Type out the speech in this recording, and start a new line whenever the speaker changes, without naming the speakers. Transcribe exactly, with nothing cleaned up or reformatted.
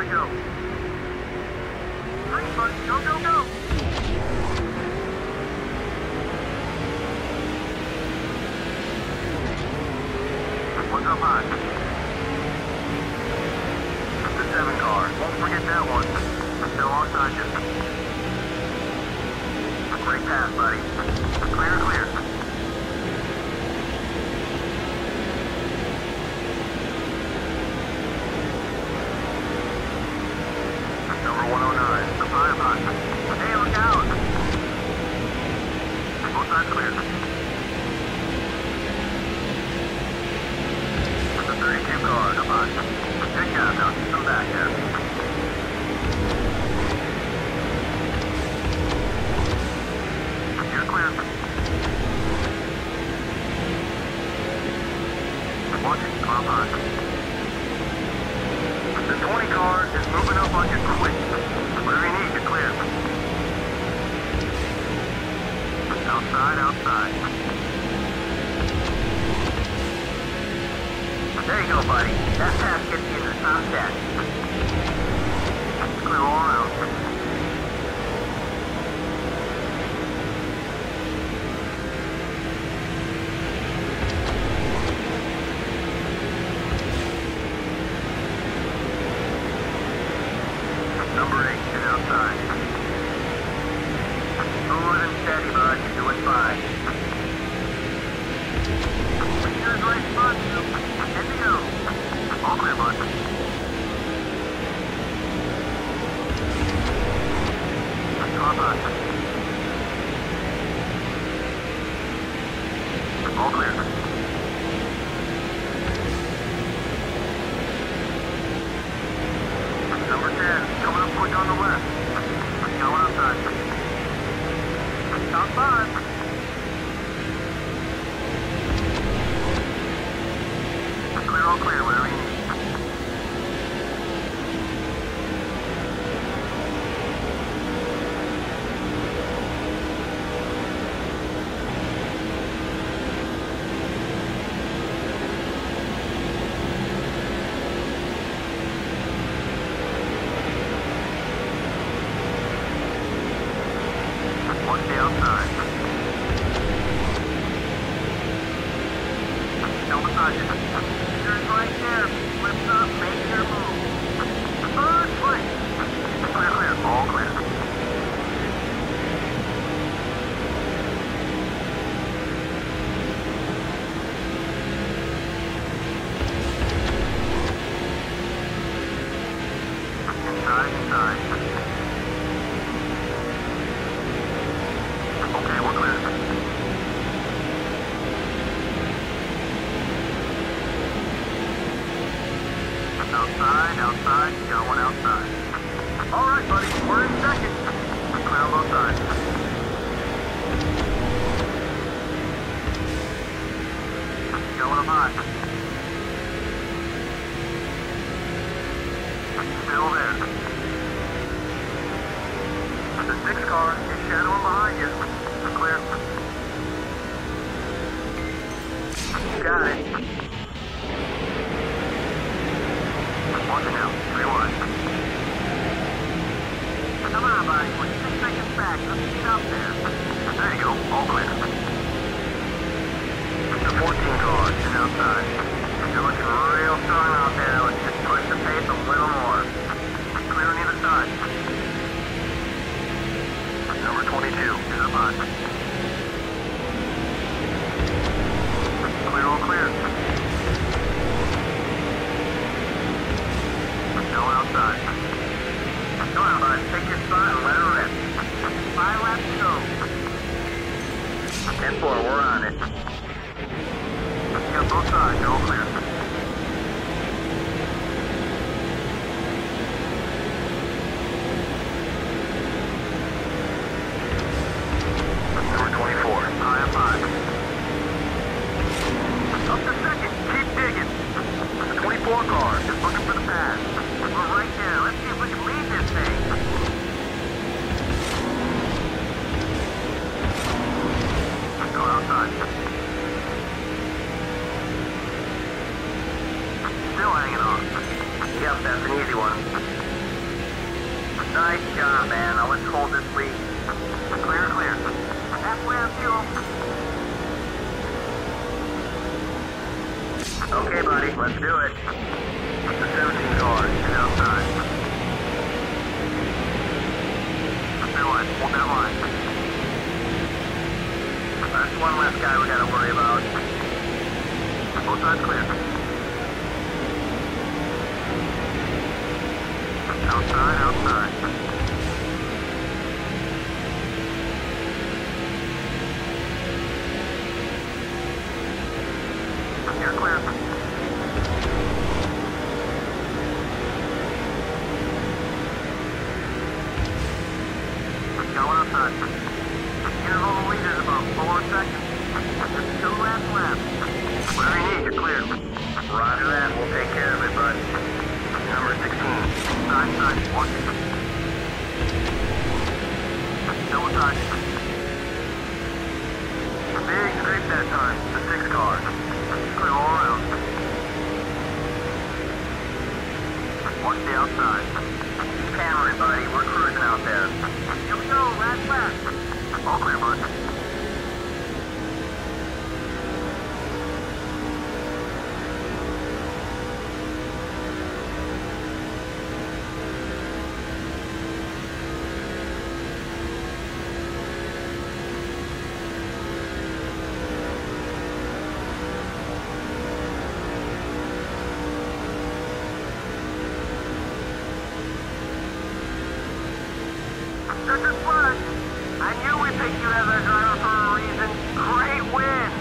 go. Green, buddy. Go, go, go. One's up high. The seven car. Won't forget that one. Still alongside you. Great pass, buddy. Clear, clear. Number one oh nine. Up high, up high. Hey, look out. Both sides clear. The thirty-two car. Up high. Good job. Now keep them back there. You're clear. Watching. Come on. The twenty car is moving up on you quick. Whatever you need, you're clear. Outside, outside. There you go, buddy. That pass gets you in the top ten. Clear all around. Number eight is outside. Smooth and steady, bud. You're doing fine. Here's right spot, you. Here we go. All clear, bud. Come on. All clear. Number ten, coming up quick on the left. Going outside. Top five. Clear, all clear, whatever you need. Watch the outside. Still beside you. You're right there. Lift up, make your move. Third place. Clear, clear. All clear. Inside, inside. Okay, we're clear. Outside, outside, you got one outside. All right, buddy, we're in second. Clear on both sides. Going up high. Still there. The six car is shadowing behind you. Clear. You got it. Watch it now. Three one. Come on, buddy. We're six seconds back. Let's get up there. There you go. All clear. The fourteen car is outside. You're looking real strong out there. Let's just push the pace a little more. Clear on either side. Number twenty-two is up high. Clear, all clear. Go outside. Go out, bud. Take your spot and let her rip. Five laps to go. ten four, we're on it. You got both sides, you're all clear. Number twenty-four, high up high. Up to second, keep digging. The twenty-four car is looking for the pass. We're right there. Let's see if we can lead this thing. Go outside. Still hanging on. Yep, that's an easy one. Nice job, man. Now let's hold this lead. Clear, clear. Halfway on fuel. Okay, buddy, let's do it. The seventeen cars is outside. That line, hold that line. That's one less guy we gotta worry about. Both sides clear. Outside, outside. You're clear. Going outside. Interval of lead is about four seconds. Just two laps left. Whatever you need, you're clear. Roger that. We'll take care of it, bud. Number sixteen. Side, side. One. Double side. Big scrape that time. The six car. Clear all around. Watch the outside. Keep hammering, buddy. We're cruising out there. Here we go. Last lap. All clear, bud. Checkered flag. I knew we picked you as our driver for a reason. Great win.